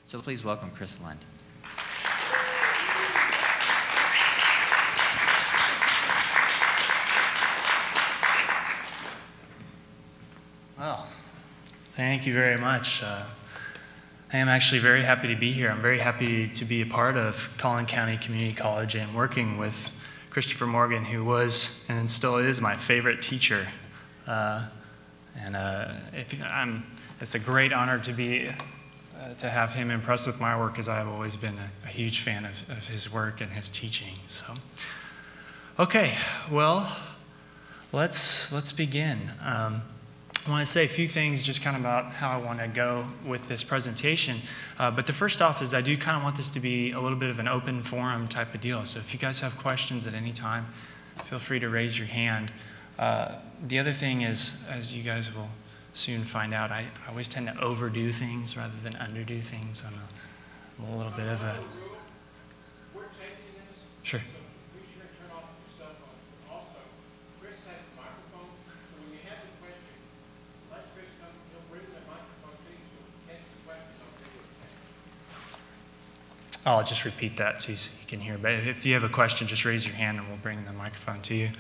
So please welcome Chris Lund. Well, thank you very much. I am actually very happy to be here. I'm very happy to be a part of Collin County Community College and working with Christopher Morgan, who was and still is my favorite teacher. It's a great honor to have him impressed with my work, as I have always been a huge fan of his work and his teaching. So, okay, well, let's begin. I want to say a few things just kind of about how I want to go with this presentation. But the first off is I do kind of want this to be a little bit of an open forum type of deal. So if you guys have questions at any time, feel free to raise your hand. The other thing is, as you guys will soon find out, I always tend to overdo things rather than underdo things. I'm a little bit of a... Sure. I'll just repeat that too so you can hear. But if you have a question, just raise your hand and we'll bring the microphone to you.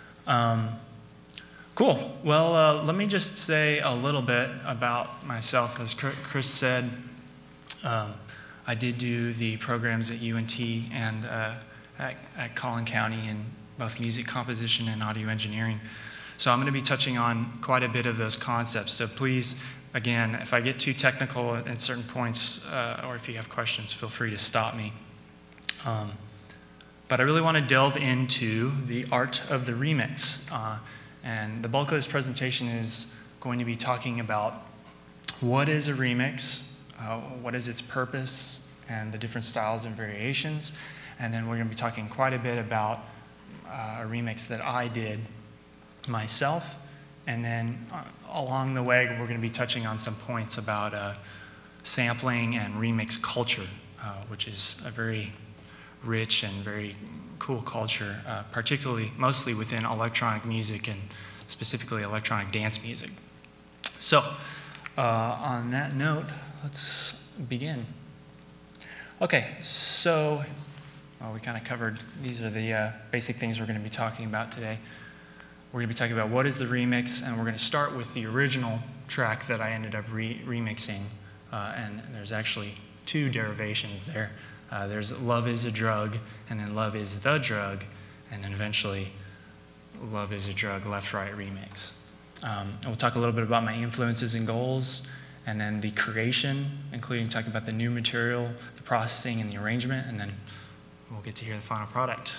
Cool. Well, let me just say a little bit about myself. As Chris said, I did do the programs at UNT and at Collin County in both music composition and audio engineering. So I'm going to be touching on quite a bit of those concepts. So please, again, if I get too technical at certain points, or if you have questions, feel free to stop me. But I really want to delve into the art of the remix. And the bulk of this presentation is going to be talking about what is a remix, what is its purpose, and the different styles and variations. And then we're going to be talking quite a bit about a remix that I did myself. And then along the way, we're going to be touching on some points about sampling and remix culture, which is a very rich and very cool culture, mostly within electronic music and specifically electronic dance music. So on that note, let's begin. Okay, so we kind of covered, these are the basic things we're going to be talking about today. We're going to be talking about what is the remix, and we're going to start with the original track that I ended up remixing. And there's actually two derivations there. There's Love is a Drug, and then Love is the Drug, and then eventually Love is a Drug, Left-Right remix. And we'll talk a little bit about my influences and goals, and then the creation, including talking about the new material, the processing, and the arrangement, and then we'll get to hear the final product.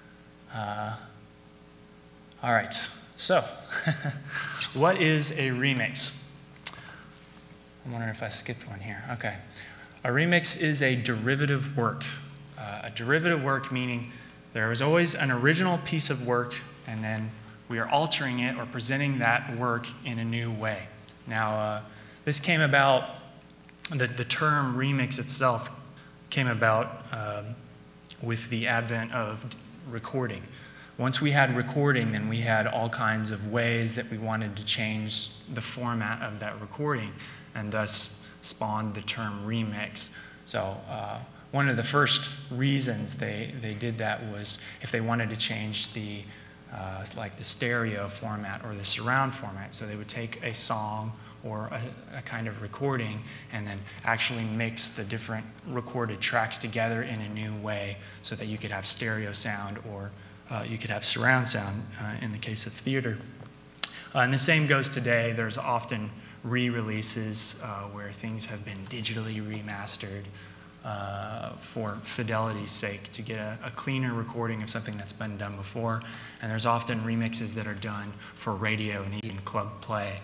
All right, so what is a remix? I'm wondering if I skipped one here. Okay. A remix is a derivative work. A derivative work meaning there is always an original piece of work, and then we are altering it or presenting that work in a new way. Now, this came about, the term remix itself came about with the advent of recording. Once we had recording, then we had all kinds of ways that we wanted to change the format of that recording, and thus spawned the term remix. So one of the first reasons they did that was if they wanted to change the like the stereo format or the surround format. So they would take a song or a kind of recording and then actually mix the different recorded tracks together in a new way so that you could have stereo sound or you could have surround sound in the case of theater. And the same goes today. There's often re-releases where things have been digitally remastered for fidelity's sake to get a cleaner recording of something that's been done before. And there's often remixes that are done for radio and even club play.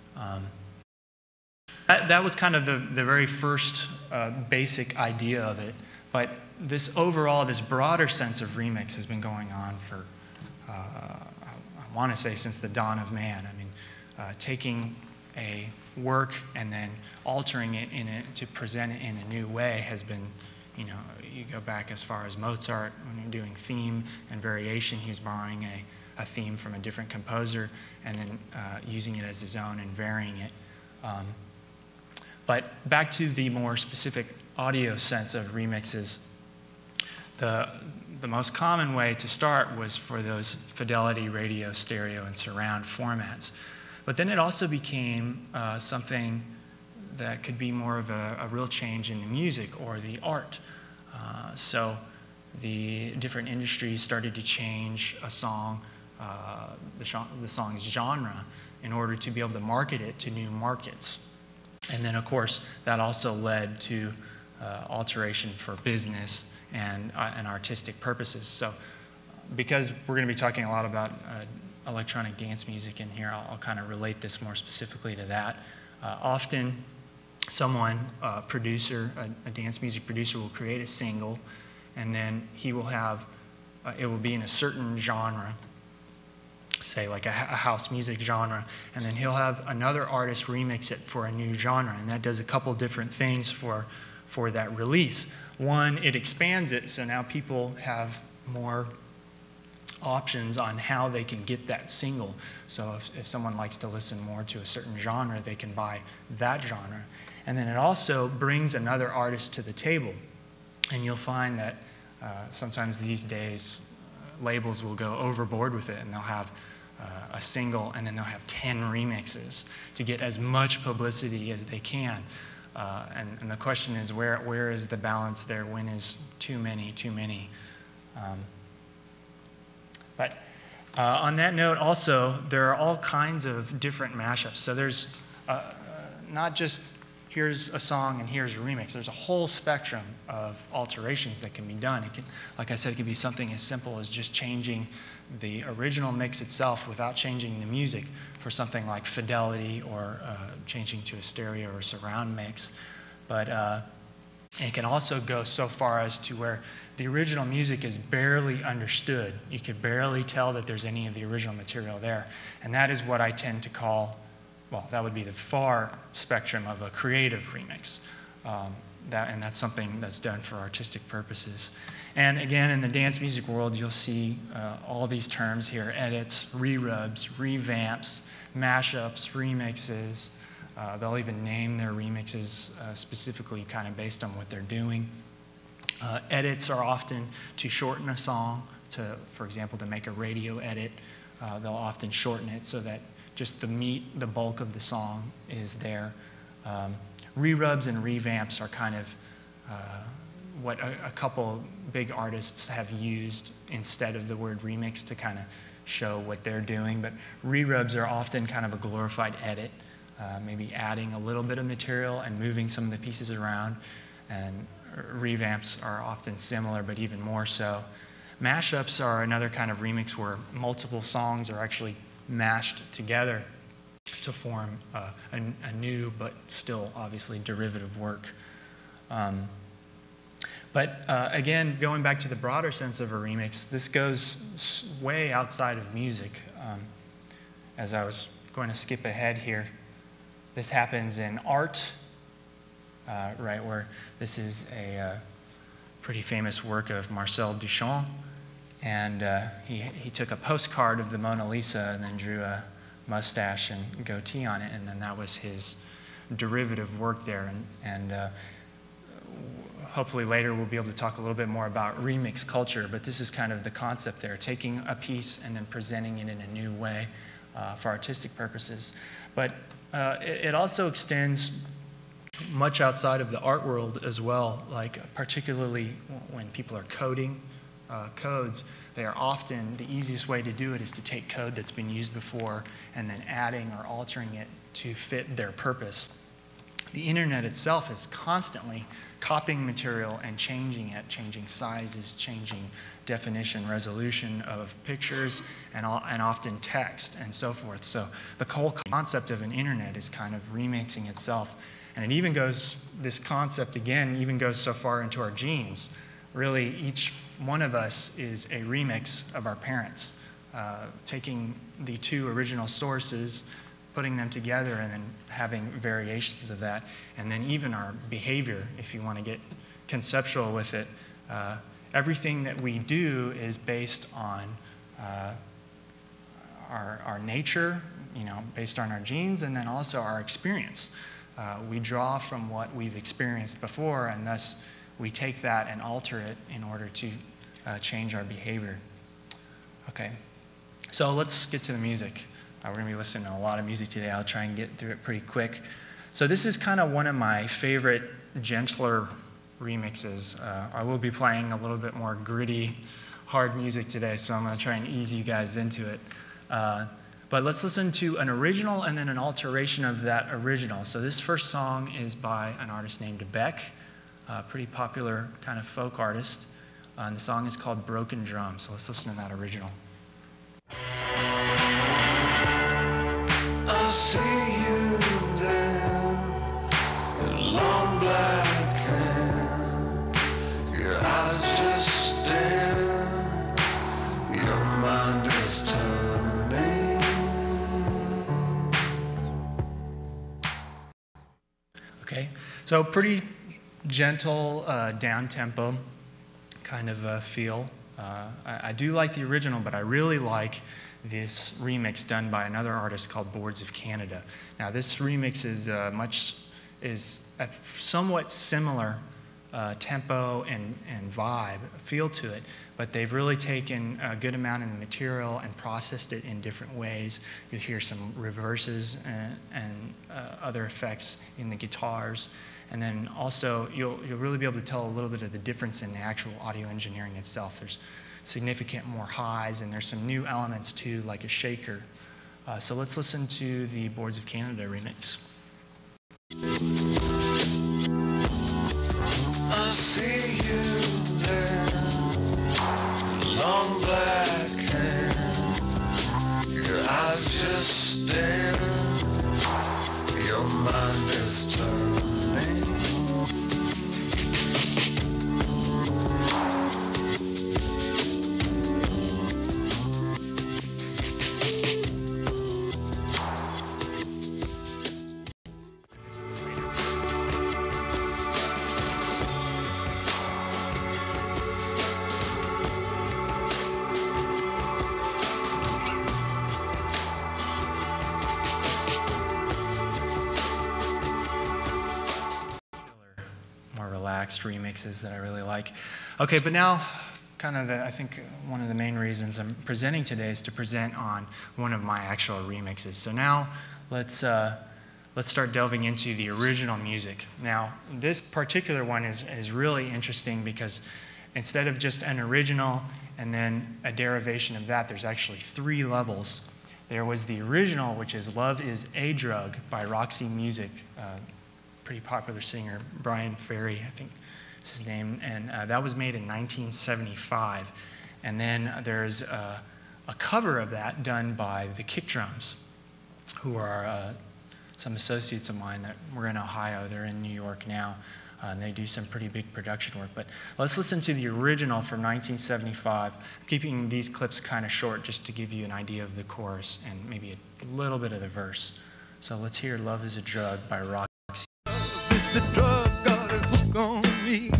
That was kind of the very first basic idea of it. But this overall, this broader sense of remix has been going on for, I want to say, since the dawn of man. I mean, taking a work and then altering it to present it in a new way has been, you know, you go back as far as Mozart when you're doing theme and variation. He was borrowing a theme from a different composer and then using it as his own and varying it. But back to the more specific audio sense of remixes, the most common way to start was for those fidelity radio, stereo, and surround formats. But then it also became something that could be more of a real change in the music or the art. So the different industries started to change a song, the song's genre, in order to be able to market it to new markets. And then, of course, that also led to alteration for business and artistic purposes. So because we're going to be talking a lot about electronic dance music in here, I'll kind of relate this more specifically to that. Often, someone, a producer, a dance music producer, will create a single, and then he will have, it will be in a certain genre, say like a house music genre, and then he'll have another artist remix it for a new genre, and that does a couple different things for that release. One, it expands it, so now people have more options on how they can get that single. So if someone likes to listen more to a certain genre, they can buy that genre. And then it also brings another artist to the table. And you'll find that sometimes these days, labels will go overboard with it, and they'll have a single, and then they'll have 10 remixes to get as much publicity as they can. And the question is, where is the balance there? When is too many too many? But on that note, also, there are all kinds of different mashups. So there's not just here's a song and here's a remix. There's a whole spectrum of alterations that can be done. It can, like I said, it can be something as simple as just changing the original mix itself without changing the music for something like fidelity, or changing to a stereo or surround mix. But it can also go so far as to where the original music is barely understood. You could barely tell that there's any of the original material there. And that is what I tend to call, well, that would be the far spectrum of a creative remix. And that's something that's done for artistic purposes. And again, in the dance music world, you'll see all these terms here: edits, re-rubs, revamps, mashups, remixes. They'll even name their remixes specifically kind of based on what they're doing. Edits are often to shorten a song, for example, to make a radio edit. They'll often shorten it so that just the meat, the bulk of the song is there. Re-rubs and revamps are kind of what a couple big artists have used instead of the word remix to kind of show what they're doing. But re-rubs are often kind of a glorified edit, maybe adding a little bit of material and moving some of the pieces around. And revamps are often similar, but even more so. Mashups are another kind of remix where multiple songs are actually mashed together to form a new but still obviously derivative work. But again, going back to the broader sense of a remix, this goes way outside of music. As I was going to skip ahead here, this happens in art, right, where this is a pretty famous work of Marcel Duchamp. And he took a postcard of the Mona Lisa and then drew a mustache and goatee on it, and then that was his derivative work there. And hopefully later we'll be able to talk a little bit more about remix culture, but this is kind of the concept there, taking a piece and then presenting it in a new way for artistic purposes. But it also extends much outside of the art world as well, like particularly when people are coding codes. They are often, the easiest way to do it is to take code that's been used before and then adding or altering it to fit their purpose. The internet itself is constantly copying material and changing it, changing sizes, changing definition, resolution of pictures, and often text and so forth. So the whole concept of an internet is kind of remixing itself. And it even goes, this concept again, even goes so far into our genes. Really, each one of us is a remix of our parents, taking the two original sources, putting them together, and then having variations of that. And then even our behavior, if you want to get conceptual with it, everything that we do is based on our nature, based on our genes, and then also our experience. we draw from what we've experienced before, and thus we take that and alter it in order to change our behavior. Okay, so let's get to the music. We're going to be listening to a lot of music today. I'll try and get through it pretty quick. So this is kind of one of my favorite gentler remixes. I will be playing a little bit more gritty, hard music today, so I'm going to try and ease you guys into it. But let's listen to an original and then an alteration of that original. So this first song is by an artist named Beck, a pretty popular kind of folk artist. And the song is called Broken Drum. So let's listen to that original. I see you there, your long black hair, your eyes just stare, your mind is turning. Okay, so pretty gentle, down-tempo kind of feel. I do like the original, but I really like this remix done by another artist called Boards of Canada. Now this remix is a somewhat similar tempo and vibe, feel to it, but they've really taken a good amount of the material and processed it in different ways. You'll hear some reverses and other effects in the guitars. And then also, you'll really be able to tell a little bit of the difference in the actual audio engineering itself. There's significant more highs, and there's some new elements too, like a shaker. So let's listen to the Boards of Canada remix. I see you there, long black hair, your eyes just stare, your mind is turning. Remixes that I really like. Okay, but now kind of I think one of the main reasons I'm presenting today is to present on one of my actual remixes. So now let's start delving into the original music. Now this particular one is really interesting because instead of just an original and then a derivation of that, there's actually 3 levels. There was the original, which is Love is a Drug by Roxy Music, pretty popular singer, Brian Ferry, I think is his name, and that was made in 1975. And then there's a cover of that done by the Kick Drums, who are some associates of mine that were in Ohio. They're in New York now, and they do some pretty big production work. But let's listen to the original from 1975, keeping these clips kind of short just to give you an idea of the chorus and maybe a little bit of the verse. So let's hear Love is a Drug by Roxy. The drug got a hook on me.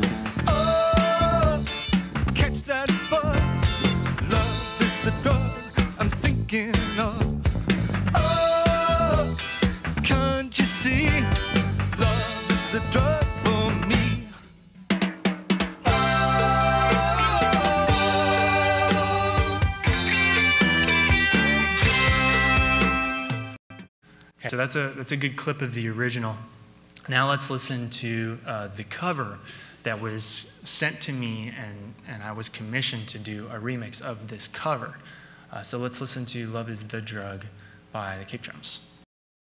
Oh, catch that buzz. Love is the drug I'm thinking of. Oh, can't you see? Love is the drug for me. Okay, so that's a good clip of the original. Now let's listen to the cover that was sent to me, and I was commissioned to do a remix of this cover. So let's listen to Love is the Drug by the Kick Drums.